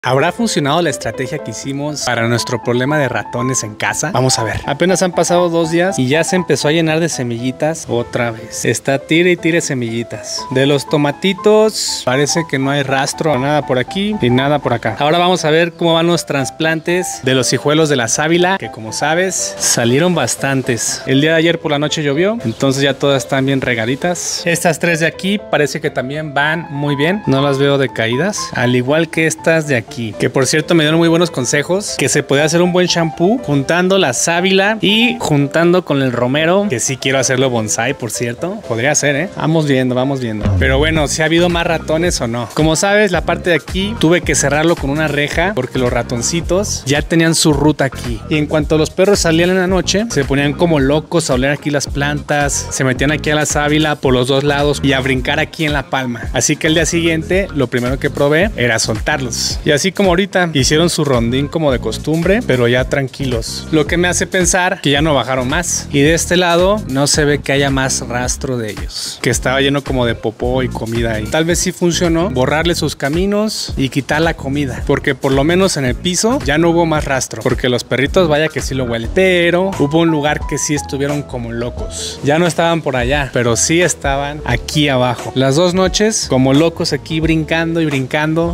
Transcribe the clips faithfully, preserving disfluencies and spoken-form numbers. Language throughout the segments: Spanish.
¿Habrá funcionado la estrategia que hicimos para nuestro problema de ratones en casa? Vamos a ver. Apenas han pasado dos días y ya se empezó a llenar de semillitas otra vez. Está tire y tire semillitas. De los tomatitos parece que no hay rastro, nada por aquí y nada por acá. Ahora vamos a ver cómo van los trasplantes de los hijuelos de la sábila, que como sabes salieron bastantes. El día de ayer por la noche llovió, entonces ya todas están bien regaditas. Estas tres de aquí parece que también van muy bien. No las veo decaídas, al igual que estas de aquí. Aquí, que por cierto me dieron muy buenos consejos, que se puede hacer un buen shampoo juntando la sábila y juntando con el romero, que sí quiero hacerlo bonsai, por cierto. Podría ser, ¿eh? Vamos viendo, vamos viendo. Pero bueno, si ha habido más ratones o no. Como sabes, la parte de aquí tuve que cerrarlo con una reja porque los ratoncitos ya tenían su ruta aquí. Y en cuanto los perros salían en la noche, se ponían como locos a oler aquí las plantas, se metían aquí a la sábila por los dos lados y a brincar aquí en la palma. Así que el día siguiente, lo primero que probé era soltarlos. Y así Así como ahorita hicieron su rondín como de costumbre, pero ya tranquilos. Lo que me hace pensar que ya no bajaron más. Y de este lado no se ve que haya más rastro de ellos, que estaba lleno como de popó y comida ahí. Tal vez sí funcionó borrarle sus caminos y quitar la comida, porque por lo menos en el piso ya no hubo más rastro, porque los perritos vaya que sí lo huelen. Pero hubo un lugar que sí estuvieron como locos. Ya no estaban por allá, pero sí estaban aquí abajo. Las dos noches como locos aquí brincando y brincando.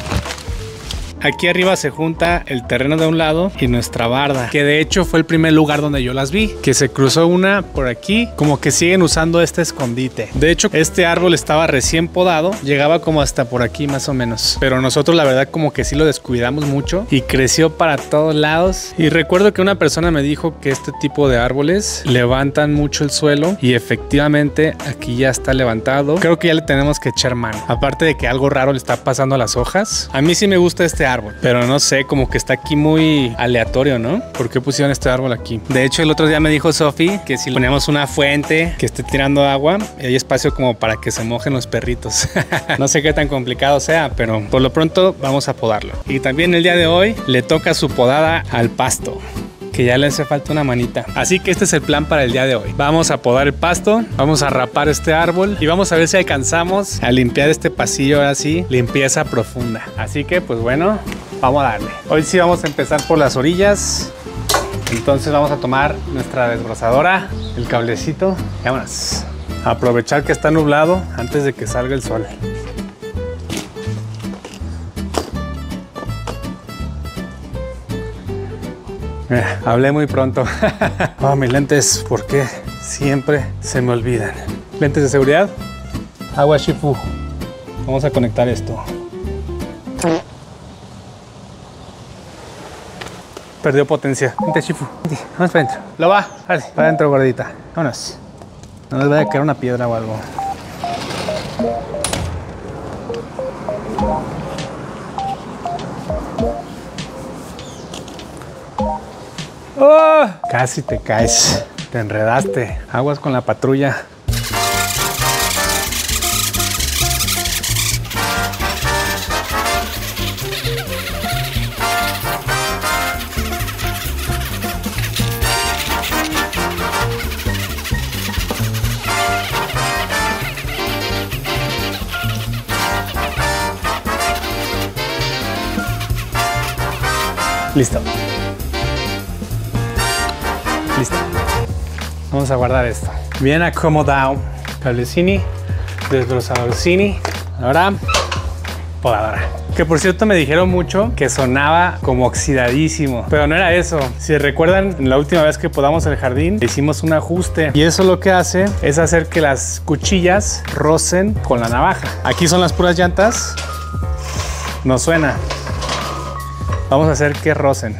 Aquí arriba se junta el terreno de un lado y nuestra barda, que de hecho fue el primer lugar donde yo las vi, que se cruzó una por aquí, como que siguen usando este escondite. De hecho, este árbol estaba recién podado, llegaba como hasta por aquí más o menos, pero nosotros la verdad como que sí lo descuidamos mucho y creció para todos lados. Y recuerdo que una persona me dijo que este tipo de árboles levantan mucho el suelo y efectivamente aquí ya está levantado. Creo que ya le tenemos que echar mano, aparte de que algo raro le está pasando a las hojas. A mí sí me gusta este árbol, pero no sé, como que está aquí muy aleatorio, ¿no? ¿Por qué pusieron este árbol aquí? De hecho, el otro día me dijo Sofi que si ponemos una fuente que esté tirando agua, hay espacio como para que se mojen los perritos. No sé qué tan complicado sea, pero por lo pronto vamos a podarlo. Y también el día de hoy le toca su podada al pasto, que ya le hace falta una manita. Así que este es el plan para el día de hoy. Vamos a podar el pasto, vamos a rapar este árbol y vamos a ver si alcanzamos a limpiar este pasillo. Ahora sí, limpieza profunda. Así que pues bueno, vamos a darle. Hoy sí vamos a empezar por las orillas. Entonces vamos a tomar nuestra desbrozadora, el cablecito y vámonos. Aprovechar que está nublado antes de que salga el sol. Eh, hablé muy pronto. Oh, mis lentes, ¿por qué siempre se me olvidan? Lentes de seguridad. Agua Shifu. Vamos a conectar esto. Perdió potencia. Lente Shifu. Vamos para adentro. Lo va. Vale, para adentro, gordita. Vámonos. No les vaya a caer una piedra o algo. Oh, casi te caes, te enredaste. Aguas con la patrulla. Listo. Listo. Vamos a guardar esto. Bien acomodado. Cablecini, desbrozadorcini. Ahora, podadora. Que por cierto me dijeron mucho que sonaba como oxidadísimo, pero no era eso. Si recuerdan, la última vez que podamos el jardín, hicimos un ajuste y eso lo que hace es hacer que las cuchillas rocen con la navaja. Aquí son las puras llantas. No suena. Vamos a hacer que rocen.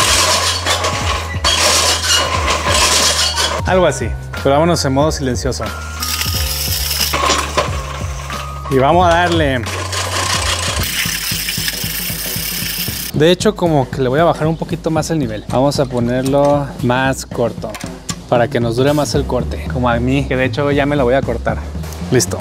Algo así, pero vámonos en modo silencioso. Y vamos a darle. De hecho, como que le voy a bajar un poquito más el nivel. Vamos a ponerlo más corto, para que nos dure más el corte. Como a mí, que de hecho ya me lo voy a cortar. Listo.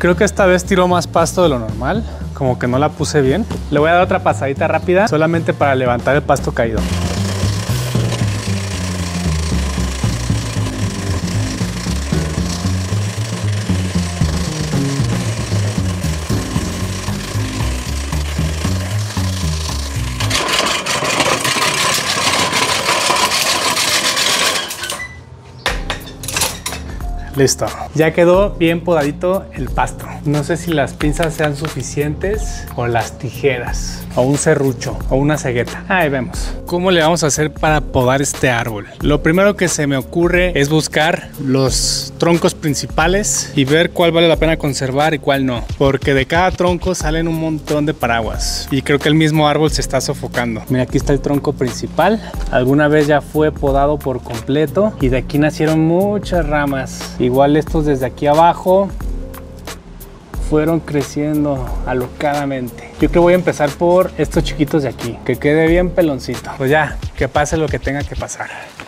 Creo que esta vez tiró más pasto de lo normal, como que no la puse bien. Le voy a dar otra pasadita rápida, solamente para levantar el pasto caído. Listo, ya quedó bien podadito el pasto. No sé si las pinzas sean suficientes o las tijeras o un serrucho o una cegueta. Ahí vemos. ¿Cómo le vamos a hacer para podar este árbol? Lo primero que se me ocurre es buscar los troncos principales y ver cuál vale la pena conservar y cuál no, porque de cada tronco salen un montón de paraguas y creo que el mismo árbol se está sofocando. Mira, aquí está el tronco principal. Alguna vez ya fue podado por completo y de aquí nacieron muchas ramas. Igual estos desde aquí abajo fueron creciendo alocadamente. Yo creo que voy a empezar por estos chiquitos de aquí, que quede bien peloncito. Pues ya, que pase lo que tenga que pasar.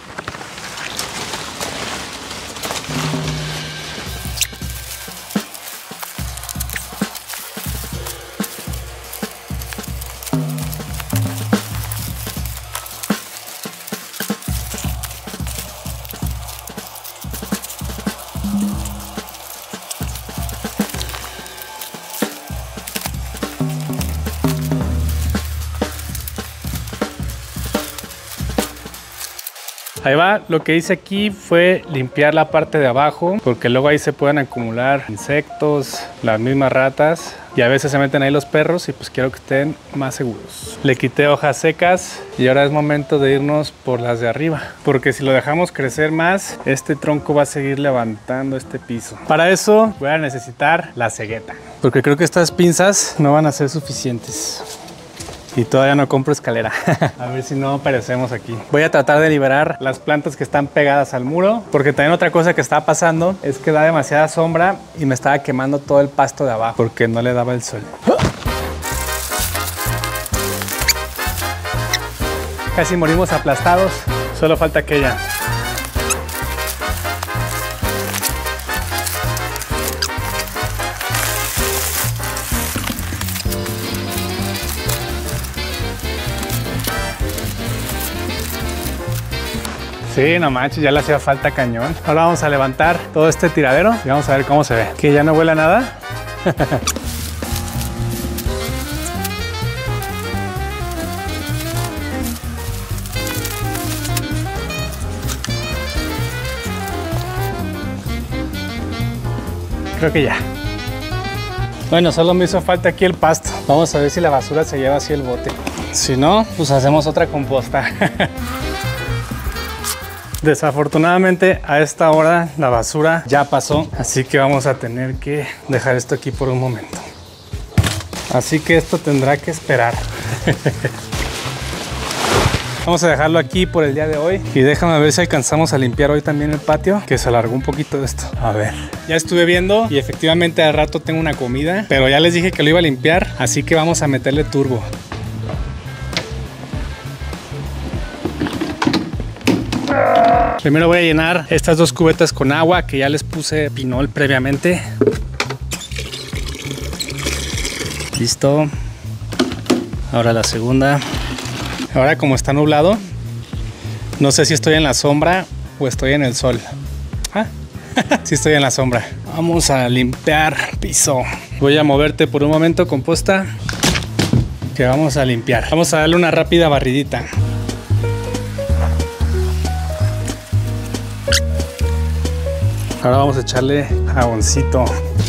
Ahí va, lo que hice aquí fue limpiar la parte de abajo, porque luego ahí se pueden acumular insectos, las mismas ratas, y a veces se meten ahí los perros y pues quiero que estén más seguros. Le quité hojas secas y ahora es momento de irnos por las de arriba, porque si lo dejamos crecer más, este tronco va a seguir levantando este piso. Para eso voy a necesitar la cegueta, porque creo que estas pinzas no van a ser suficientes. Y todavía no compro escalera. A ver si no perecemos aquí. Voy a tratar de liberar las plantas que están pegadas al muro, porque también otra cosa que está pasando es que da demasiada sombra y me estaba quemando todo el pasto de abajo porque no le daba el sol. Casi morimos aplastados. Solo falta aquella. Sí, no manches, ya le hacía falta cañón. Ahora vamos a levantar todo este tiradero y vamos a ver cómo se ve. ¿Que ya no huele a nada? Creo que ya. Bueno, solo me hizo falta aquí el pasto. Vamos a ver si la basura se lleva así el bote. Si no, pues hacemos otra composta. Desafortunadamente a esta hora la basura ya pasó, así que vamos a tener que dejar esto aquí por un momento. Así que esto tendrá que esperar. Vamos a dejarlo aquí por el día de hoy y déjame ver si alcanzamos a limpiar hoy también el patio, que se alargó un poquito esto. A ver, ya estuve viendo y efectivamente al rato tengo una comida, pero ya les dije que lo iba a limpiar, así que vamos a meterle turbo. Primero voy a llenar estas dos cubetas con agua que ya les puse pinol previamente. Listo. Ahora la segunda. Ahora como está nublado, no sé si estoy en la sombra o estoy en el sol. Ah, sí estoy en la sombra. Vamos a limpiar piso. Voy a moverte por un momento, composta, que vamos a limpiar. Vamos a darle una rápida barridita. Ahora vamos a echarle jaboncito.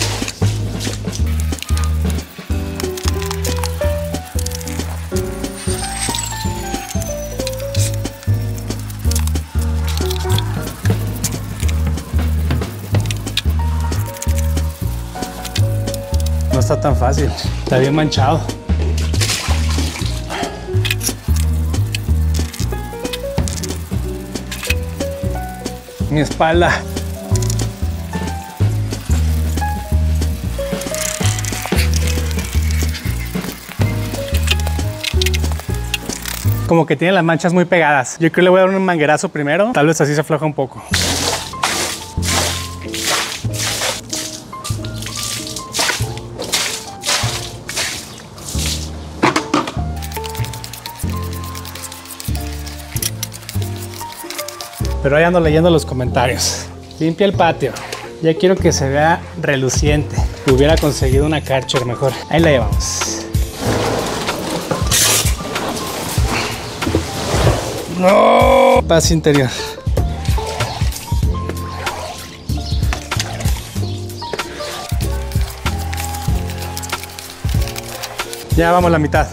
No está tan fácil, está bien manchado. Mi espalda. Como que tiene las manchas muy pegadas. Yo creo que le voy a dar un manguerazo primero. Tal vez así se afloja un poco. Pero ahí ando leyendo los comentarios. Limpia el patio. Ya quiero que se vea reluciente. Hubiera conseguido una Karcher mejor. Ahí la llevamos. ¡No! Paz interior. Ya vamos a la mitad.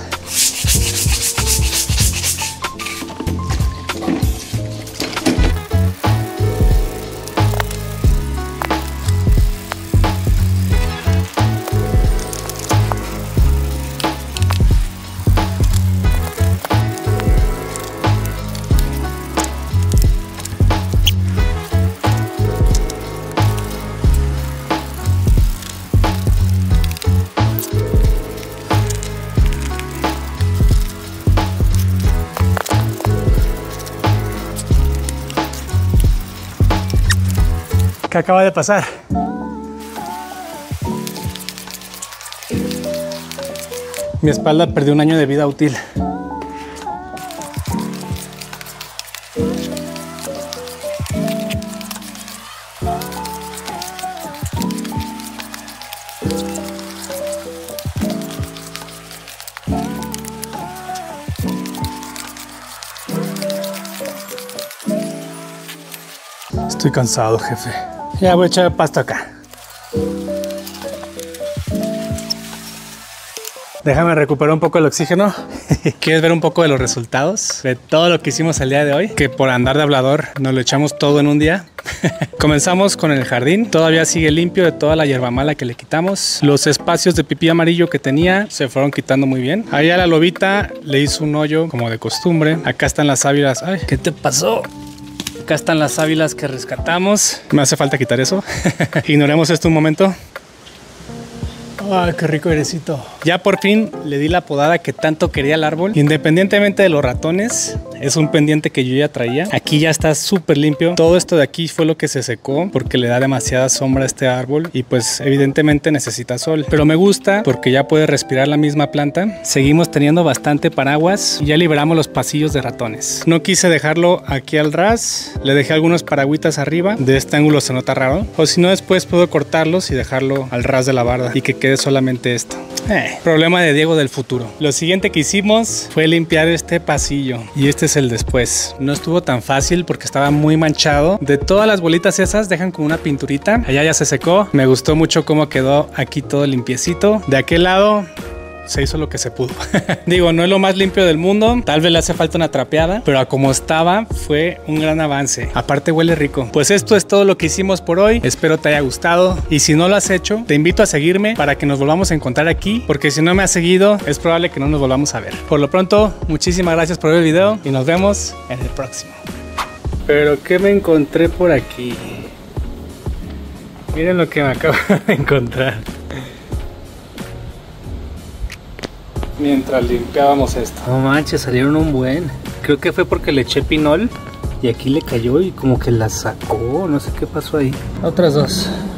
¿Qué acaba de pasar? Mi espalda perdió un año de vida útil. Estoy cansado, jefe. Ya voy a echar pasto acá. Déjame recuperar un poco el oxígeno. ¿Quieres ver un poco de los resultados de todo lo que hicimos el día de hoy? Que por andar de hablador nos lo echamos todo en un día. Comenzamos con el jardín. Todavía sigue limpio de toda la hierba mala que le quitamos. Los espacios de pipí amarillo que tenía se fueron quitando muy bien. Ahí a la lobita le hizo un hoyo como de costumbre. Acá están las sábilas. Ay, ¿qué te pasó? Acá están las sábilas que rescatamos. Me hace falta quitar eso. Ignoremos esto un momento. Ay, qué rico airecito. Ya por fin le di la podada que tanto quería al árbol. Independientemente de los ratones, es un pendiente que yo ya traía. Aquí ya está súper limpio. Todo esto de aquí fue lo que se secó porque le da demasiada sombra a este árbol y pues evidentemente necesita sol. Pero me gusta porque ya puede respirar la misma planta. Seguimos teniendo bastante paraguas y ya liberamos los pasillos de ratones. No quise dejarlo aquí al ras. Le dejé algunos paragüitas arriba. De este ángulo se nota raro. O si no, después puedo cortarlos y dejarlo al ras de la barda y que quede solamente esto. Eh, problema de Diego del futuro. Lo siguiente que hicimos fue limpiar este pasillo y este es el después. No estuvo tan fácil porque estaba muy manchado. De todas las bolitas esas dejan como una pinturita. Allá ya se secó. Me gustó mucho cómo quedó aquí todo limpiecito. De aquel lado se hizo lo que se pudo. Digo, no es lo más limpio del mundo. Tal vez le hace falta una trapeada, pero a como estaba fue un gran avance. Aparte huele rico. Pues esto es todo lo que hicimos por hoy. Espero te haya gustado. Y si no lo has hecho, te invito a seguirme para que nos volvamos a encontrar aquí. Porque si no me has seguido, es probable que no nos volvamos a ver. Por lo pronto, muchísimas gracias por ver el video y nos vemos en el próximo. Pero ¿qué me encontré por aquí? Miren lo que me acabo de encontrar. Mientras limpiábamos esto. No manches, salieron un buen. Creo que fue porque le eché pinol y aquí le cayó y como que la sacó. No sé qué pasó ahí. Otras dos.